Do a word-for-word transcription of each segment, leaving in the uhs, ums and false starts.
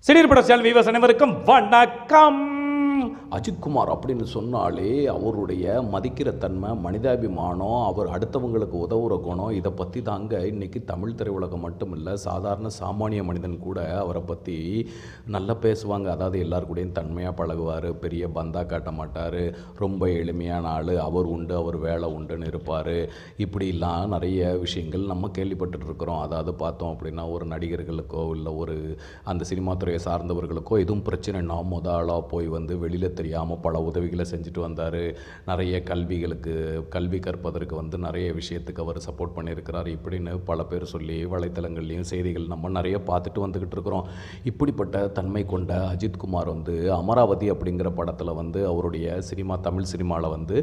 சினியர் பட channel viewers அனைவருக்கும் வணக்கம். அஜித் குமார் அப்படின்னு சொன்னாலே அவருடைய மதிக்கிற தன்மை, மனிதாபிமானம், அவர் அடுத்தவங்களுக்கு உதவுற குணம், இதை பற்றி தாங்க இன்றைக்கி தமிழ் திரையுலகம் மட்டும் இல்லை, சாதாரண சாமானிய மனிதன் கூட அவரை பற்றி நல்லா பேசுவாங்க. அதாவது எல்லாருக்கூடையும் தன்மையாக பழகுவார், பெரிய பந்தா காட்ட மாட்டார், ரொம்ப எளிமையான ஆள், அவர் உண்டு அவர் வேலை உண்டுன்னு இருப்பார். இப்படிலாம் நிறைய விஷயங்கள் நம்ம கேள்விப்பட்டுருக்குறோம். அதாவது பார்த்தோம் அப்படின்னா ஒரு நடிகர்களுக்கோ இல்லை ஒரு அந்த சினிமா துறையை சார்ந்தவர்களுக்கோ எதுவும் பிரச்சனைனா முத ஆளாக போய் வந்து வெளியில் தெரியாமல் பல உதவிகளை செஞ்சுட்டு வந்தார். நிறைய கல்விகளுக்கு கல்வி கற்பதற்கு வந்து நிறைய விஷயத்துக்கு அவர் சப்போர்ட் பண்ணியிருக்கிறார். இப்படின்னு பல பேர் சொல்லி வலைத்தளங்கள்லேயும் செய்திகள் நம்ம நிறைய பார்த்துட்டு வந்துக்கிட்டு இருக்கிறோம். இப்படிப்பட்ட தன்மை கொண்ட அஜித் குமார் வந்து அமராவதி அப்படிங்கிற படத்தில் வந்து அவருடைய சினிமா தமிழ் சினிமாவில் வந்து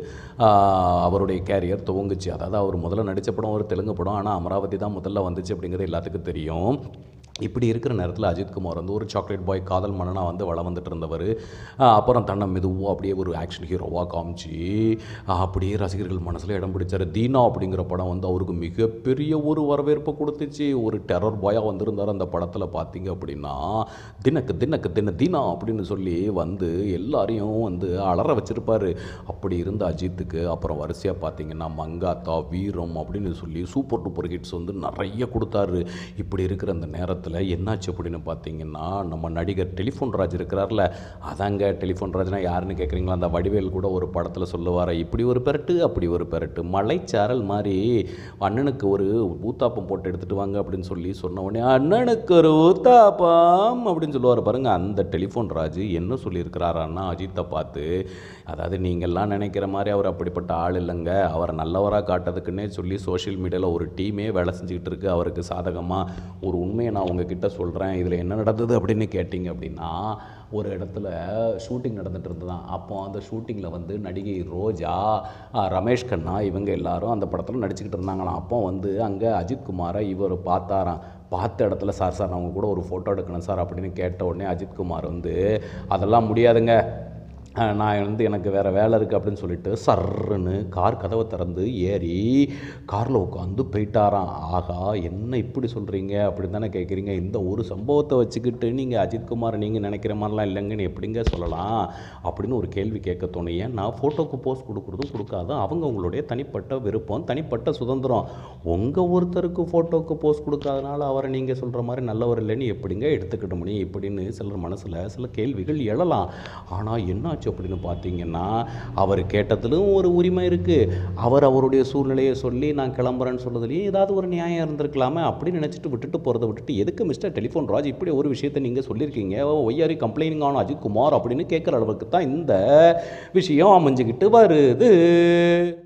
அவருடைய கேரியர் துவங்குச்சு. அதாவது அவர் முதல்ல நடித்த படம் ஒரு தெலுங்கு படம், ஆனால் அமராவதி தான் முதல்ல வந்துச்சு அப்படிங்கிறது எல்லாத்துக்கும் தெரியும். இப்படி இருக்கிற நேரத்தில் அஜித் குமார் வந்து ஒரு சாக்லேட் பாய் காதல் மன்னனாக வந்து வளம் வந்துட்டு இருந்தவர். அப்புறம் தன்னை மெதுவாக அப்படியே ஒரு ஆக்ஷன் ஹீரோவாக காமிச்சு அப்படியே ரசிகர்கள் மனசில் இடம் பிடிச்சார். தீனா அப்படிங்கிற படம் வந்து அவருக்கு மிகப்பெரிய ஒரு வரவேற்பை கொடுத்துச்சு. ஒரு டெரர் பாயாக வந்திருந்தார் அந்த படத்தில். பார்த்தீங்க அப்படின்னா தினக்கு தினக்கு தின தீனா அப்படின்னு சொல்லி வந்து எல்லாரையும் வந்து அலற வச்சுருப்பார். அப்படி இருந்த அஜித்துக்கு அப்புறம் வரிசையாக பார்த்தீங்கன்னா மங்காத்தா, வீரம் அப்படின்னு சொல்லி சூப்பர் டூப்பர் ஹிட்ஸ் வந்து நிறைய கொடுத்தாரு. இப்படி இருக்கிற அந்த நேரத்தில் என்னாச்சு அப்படின்னு பார்த்தீங்கன்னா நம்ம நடிகர் டெலிஃபோன் ராஜ் இருக்கிறார்ல, அதாங்க டெலிஃபோன் ராஜ்னா யாருன்னு கேட்குறீங்களா? அந்த வடிவேல் கூட ஒரு படத்தில் சொல்லுவார், இப்படி ஒரு பெரட்டு அப்படி ஒரு பெரட்டு மலைச்சாரல் மாதிரி அண்ணனுக்கு ஒரு ஊத்தாப்பம் போட்டு எடுத்துகிட்டு வாங்க அப்படின்னு சொல்லி சொன்ன உடனே அண்ணனுக்கு ஒரு ஊத்தாப்பம் அப்படின்னு சொல்லுவார் பாருங்க. அந்த டெலிஃபோன் ராஜ் என்ன சொல்லியிருக்கிறாரான்னா அஜித்தை பார்த்து, அதாவது நீங்கள்லாம் நினைக்கிற மாதிரி அவர் அப்படிப்பட்ட ஆள் இல்லைங்க, அவரை நல்லவராக காட்டுறதுக்குன்னே சொல்லி சோஷியல் மீடியாவில் ஒரு டீமே வேலை செஞ்சுக்கிட்டு இருக்கு அவருக்கு சாதகமாக. ஒரு உண்மையை நான் உங்ககிட்ட சொல்கிறேன், இதில் என்ன நடந்தது அப்படின்னு கேட்டிங்க அப்படின்னா, ஒரு இடத்துல ஷூட்டிங் நடந்துகிட்டு இருந்ததான். அப்போ அந்த ஷூட்டிங்கில் வந்து நடிகை ரோஜா, ரமேஷ் கண்ணா இவங்க எல்லாரும் அந்த படத்தில் நடிச்சுக்கிட்டு இருந்தாங்களாம். அப்போ வந்து அங்கே அஜித் குமாரை இவர் பார்த்தாராம். பார்த்த இடத்துல சார் சார் அவங்க கூட ஒரு ஃபோட்டோ எடுக்கணும் சார் அப்படின்னு கேட்ட உடனே அஜித் குமார் வந்து அதெல்லாம் முடியாதுங்க, நான் வந்து எனக்கு வேறு வேலை இருக்குது அப்படின்னு சொல்லிட்டு சர்ன்னு கார் கதவை திறந்து ஏறி காரில் உட்காந்து போயிட்டாராம். ஆகா என்ன இப்படி சொல்கிறீங்க அப்படின்னு தானே கேட்குறீங்க. இந்த ஒரு சம்பவத்தை வச்சுக்கிட்டு நீங்கள் அஜித் குமார் நீங்கள் நினைக்கிற மாதிரிலாம் இல்லைங்கன்னு எப்படிங்க சொல்லலாம் அப்படின்னு ஒரு கேள்வி கேட்க தோணும். ஏன்னா ஃபோட்டோக்கு போஸ்ட் கொடுக்குறதும் கொடுக்காதும் அவங்க உங்களுடைய தனிப்பட்ட விருப்பம், தனிப்பட்ட சுதந்திரம். உங்கள் ஒருத்தருக்கு ஃபோட்டோக்கு போஸ்ட் கொடுக்காதனால அவரை நீங்கள் சொல்கிற மாதிரி நல்லவர் இல்லைன்னு எப்படிங்க எடுத்துக்கிட்ட முடியும் இப்படின்னு சிலர் மனசில் சில கேள்விகள் எழலாம். ஆனால் என்ன அப்படின்னு பார்த்தீங்கன்னா அவர் கேட்டதிலும் ஒரு உரிமை இருக்குது. அவர் அவருடைய சூழ்நிலையை சொல்லி நான் கிளம்புறேன்னு சொல்றதுலேயே ஏதாவது ஒரு நியாயம் இருந்திருக்கலாமே அப்படின்னு நினச்சிட்டு விட்டுட்டு போகிறத விட்டுட்டு எதுக்கு மிஸ்டர் டெலிஃபோன் ராஜ் இப்படி ஒரு விஷயத்தை நீங்கள் சொல்லியிருக்கீங்க, why are you complaining on Ajith Kumar அப்படின்னு கேட்குற அளவுக்கு தான் இந்த விஷயம் அமைஞ்சுக்கிட்டு வருது.